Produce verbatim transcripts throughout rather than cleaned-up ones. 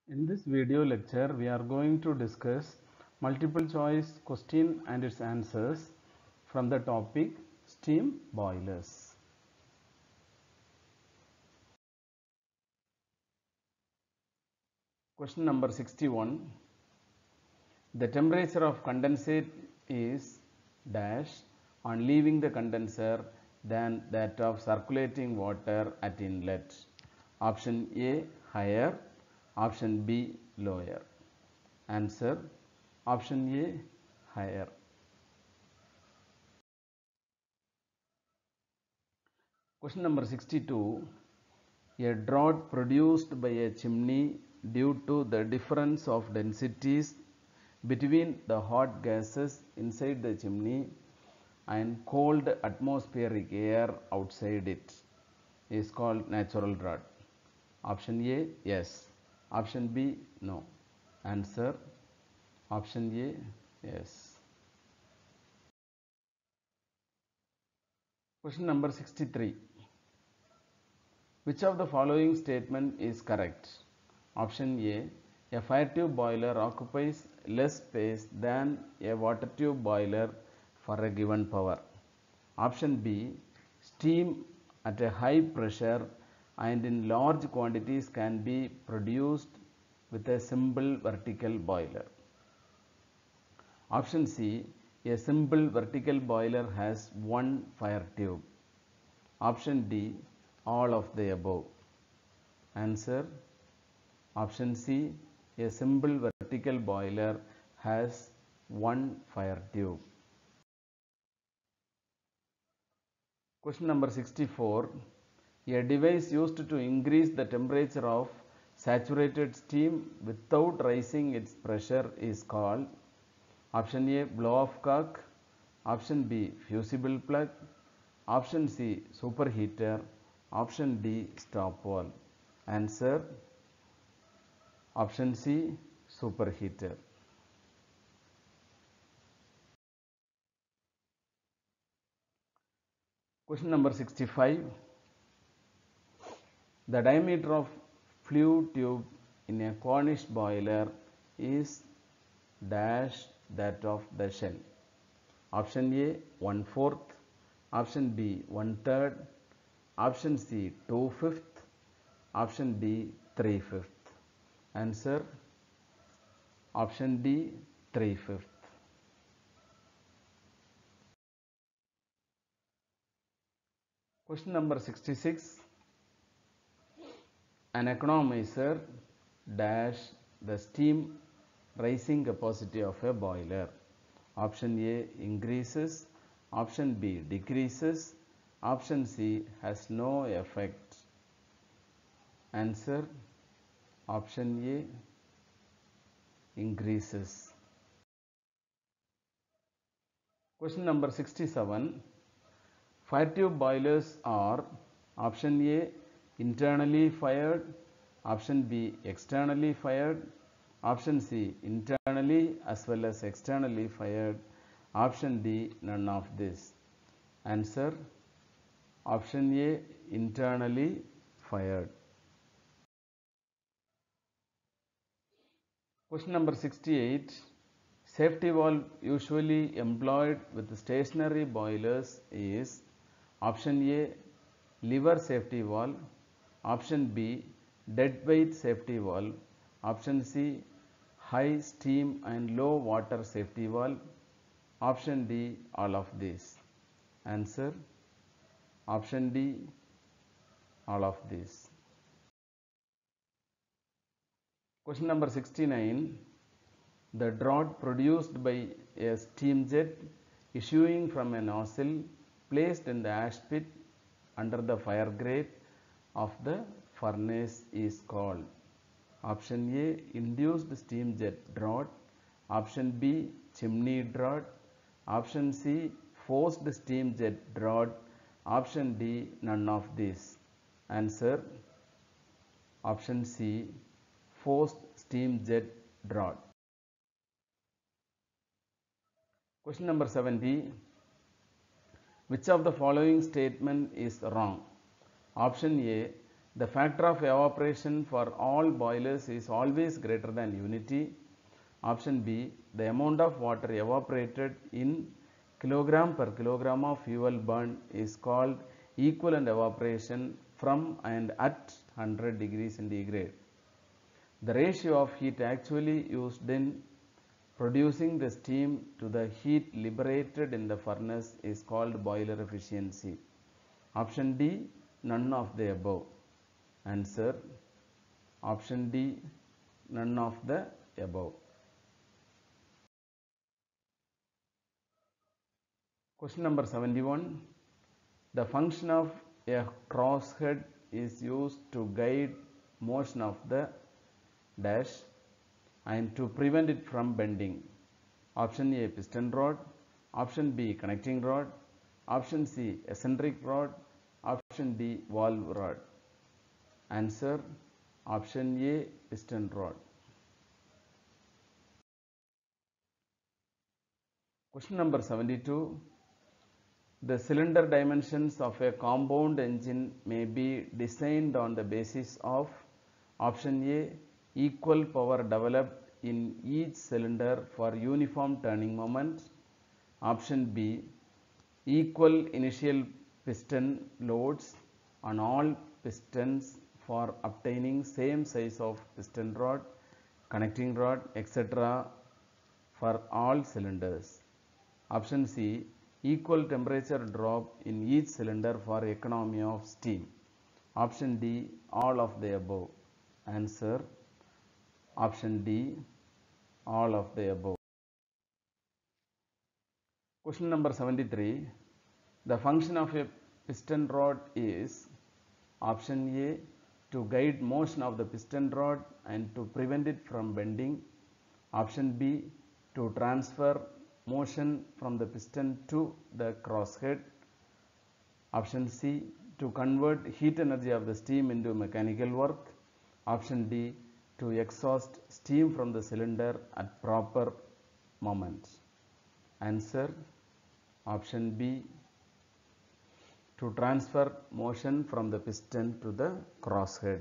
In this video lecture, we are going to discuss multiple choice question and its answers from the topic steam boilers. Question number sixty-one. The temperature of condensate is dash on leaving the condenser than that of circulating water at inlet. Option A higher, option B lower. Answer option A higher. Question number sixty-two. A draught produced by a chimney due to the difference of densities between the hot gases inside the chimney and cold atmospheric air outside it is called natural draught. Option A yes, option B no. Answer option A yes. Question number sixty-three. Which of the following statement is correct? Option A. A fire tube boiler occupies less space than a water tube boiler for a given power. Option B. Steam at a high pressure and in large quantities can be produced with a simple vertical boiler. Option C. A simple vertical boiler has one fire tube. Option D. All of the above. Answer option C. A simple vertical boiler has one fire tube. Question number sixty-four. A device used to increase the temperature of saturated steam without raising its pressure is called option A blow-off cock, option B fusible plug, option C superheater, option D stop valve. Answer option C superheater. Question number sixty-five. The diameter of flue tube in a Cornish boiler is dash that of the shell. Option A one fourth, option B one third, option C two fifth, option D three fifth. Answer option D three fifth. Question number sixty-six. An economizer dash the steam rising capacity of a boiler. Option A increases, option B decreases, option C has no effect. Answer option A increases. Question number sixty-seven. Fire tube boilers are option A internally fired, option B externally fired, option C internally as well as externally fired, option D none of this. Answer option A internally fired. Question number sixty-eight. Safety valve usually employed with stationary boilers is option A lever safety valve, option B dead weight safety valve, option C high steam and low water safety valve, option D all of these. Answer option D all of these. Question number sixty-nine. The draught produced by a steam jet issuing from a nozzle placed in the ash pit under the fire grate of the furnace is called option A induced steam jet draught, option B chimney draught, option C forced steam jet draught, option D none of these. Answer option C forced steam jet draught. Question number seventy. Which of the following statement is wrong? Option A. The factor of evaporation for all boilers is always greater than unity. Option B, the amount of water evaporated in kilogram per kilogram of fuel burned is called equivalent evaporation from and at one hundred degrees centigrade. The ratio of heat actually used in producing the steam to the heat liberated in the furnace is called boiler efficiency. Option D, none of the above. Answer, option D, none of the above. Question number seventy-one. The function of a crosshead is used to guide motion of the dash and to prevent it from bending. Option A, piston rod. Option B, connecting rod. Option C, eccentric rod. Option D, valve rod. Answer, option A, piston rod. Question number seventy-two. The cylinder dimensions of a compound engine may be designed on the basis of option A, equal power developed in each cylinder for uniform turning moment. Option B, equal initial piston loads on all pistons for obtaining same size of piston rod, connecting rod, et cetera for all cylinders. Option C, equal temperature drop in each cylinder for economy of steam. Option D, all of the above. Answer, option D, all of the above. Question number seventy-three. The function of a piston rod is option A, to guide motion of the piston rod and to prevent it from bending. Option B, to transfer motion from the piston to the crosshead. Option C, to convert heat energy of the steam into mechanical work. Option D, to exhaust steam from the cylinder at proper moment. Answer, option B, to transfer motion from the piston to the crosshead.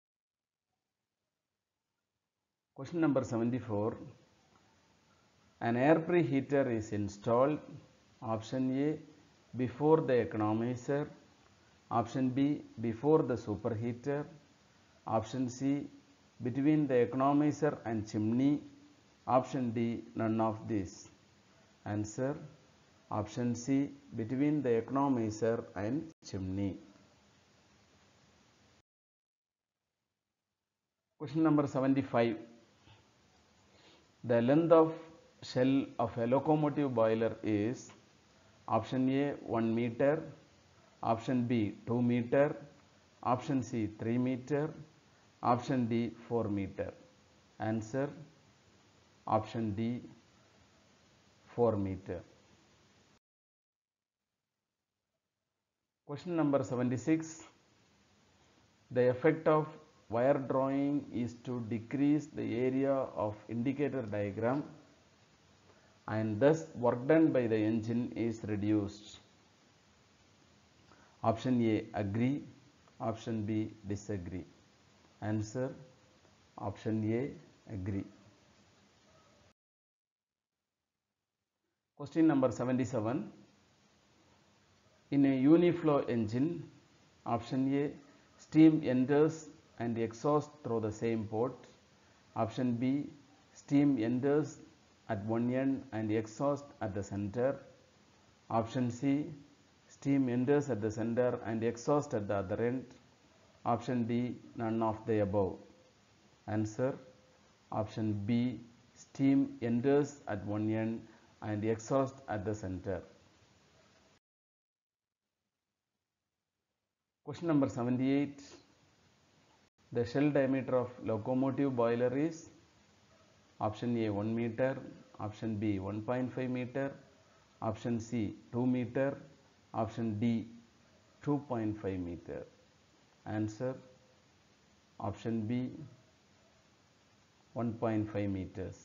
Question number seventy-four. An air preheater is installed. Option A, before the economizer. Option B, before the superheater. Option C, between the economizer and chimney. Option D, none of these. Answer, option C, between the economizer and chimney. Question number seventy-five. The length of shell of a locomotive boiler is option A, one meter. Option B, two meter. Option C, three meter. Option D, four meter. Answer, option D, four meter. Question number seventy-six. The effect of wire drawing is to decrease the area of indicator diagram and thus work done by the engine is reduced. Option A, agree. Option B, disagree. Answer, option A, agree. Question number seventy-seven. In a uniflow engine, option A, steam enters and exhausts through the same port. Option B, steam enters at one end and exhausts at the center. Option C, steam enters at the center and exhausts at the other end. Option D, none of the above. Answer, option B, steam enters at one end and exhausts at the center. Question number seventy-eight. The shell diameter of locomotive boiler is option A, one meter. Option B, one point five meter. Option C, two meter. Option D, two point five meter. Answer, option B, one point five meters.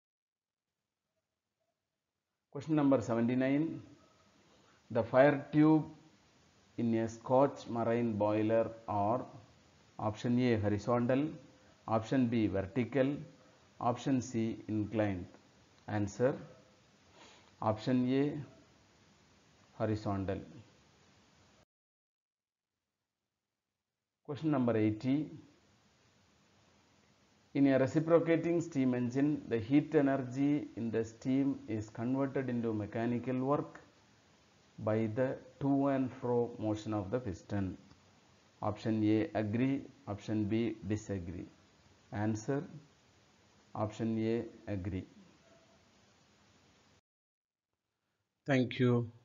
Question number seventy-nine. The fire tube in a Scotch marine boiler are Option A horizontal, option B vertical, option C inclined. Answer option A horizontal. Question number eighty. In a reciprocating steam engine, the heat energy in the steam is converted into mechanical work by the to and fro motion of the piston. Option A agree, option B disagree. Answer option A agree. Thank you.